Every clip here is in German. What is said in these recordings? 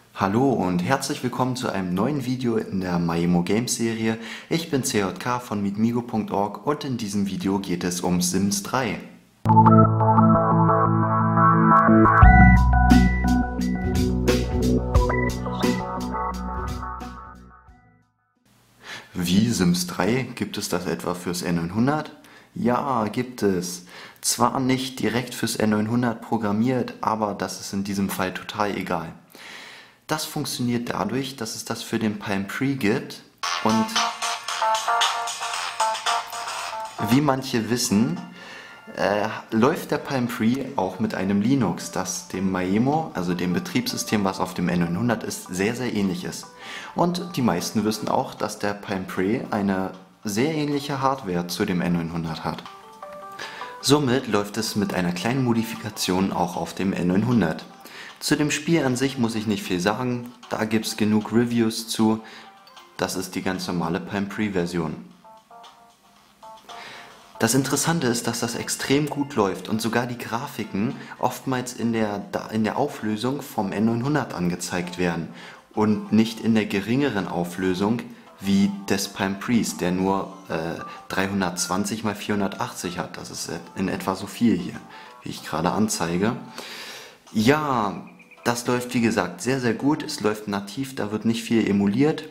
Hallo und herzlich willkommen zu einem neuen Video in der Maemo Games Serie. Ich bin CJK von meetmigo.org und in diesem Video geht es um Sims 3. Wie Sims 3? Gibt es das etwa fürs N900? Ja, gibt es. Zwar nicht direkt fürs N900 programmiert, aber das ist in diesem Fall total egal. Das funktioniert dadurch, dass es das für den Palm Pre gibt und wie manche wissen, läuft der Palm Pre auch mit einem Linux, das dem Maemo, also dem Betriebssystem, was auf dem N900 ist, sehr, sehr ähnlich ist. Und die meisten wissen auch, dass der Palm Pre eine sehr ähnliche Hardware zu dem N900 hat. Somit läuft es mit einer kleinen Modifikation auch auf dem N900. Zu dem Spiel an sich muss ich nicht viel sagen, da gibt es genug Reviews zu. Das ist die ganz normale Palm Pre-Version. Das Interessante ist, dass das extrem gut läuft und sogar die Grafiken oftmals in der Auflösung vom N900 angezeigt werden und nicht in der geringeren Auflösung wie des Palm Pres, der nur 320 x 480 hat. Das ist in etwa so viel hier, wie ich gerade anzeige. Ja, das läuft wie gesagt sehr, sehr gut. Es läuft nativ, da wird nicht viel emuliert.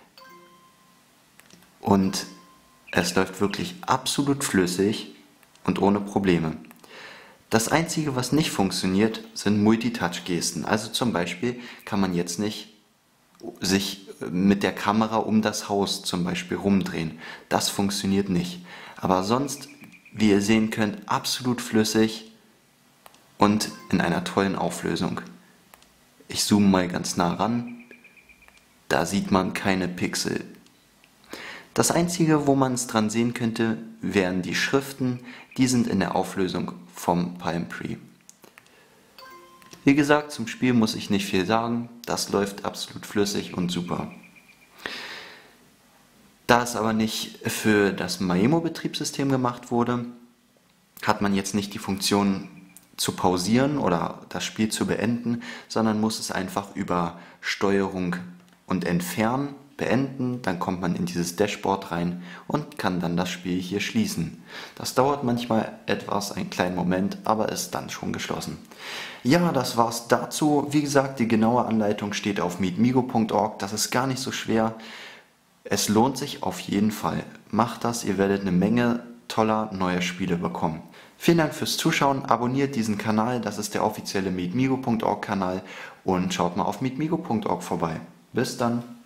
Und es läuft wirklich absolut flüssig und ohne Probleme. Das Einzige, was nicht funktioniert, sind Multitouch-Gesten. Also zum Beispiel kann man jetzt nicht sich mit der Kamera um das Haus zum Beispiel rumdrehen. Das funktioniert nicht. Aber sonst, wie ihr sehen könnt, absolut flüssig und in einer tollen Auflösung. Ich zoome mal ganz nah ran. Da sieht man keine Pixel. Das Einzige, wo man es dran sehen könnte, wären die Schriften. Die sind in der Auflösung vom Palm Pre. Wie gesagt, zum Spiel muss ich nicht viel sagen. Das läuft absolut flüssig und super. Da es aber nicht für das Maemo-Betriebssystem gemacht wurde, hat man jetzt nicht die Funktion zu pausieren oder das Spiel zu beenden, sondern muss es einfach über Steuerung und Entfernen beenden. Dann kommt man in dieses Dashboard rein und kann dann das Spiel hier schließen. Das dauert manchmal etwas, einen kleinen Moment, aber ist dann schon geschlossen. Ja, das war's dazu. Wie gesagt, die genaue Anleitung steht auf meetmigo.org. Das ist gar nicht so schwer. Es lohnt sich auf jeden Fall. Macht das, ihr werdet eine Menge toller neuer Spiele bekommen. Vielen Dank fürs Zuschauen, abonniert diesen Kanal, das ist der offizielle meetmigo.org Kanal und schaut mal auf meetmigo.org vorbei. Bis dann!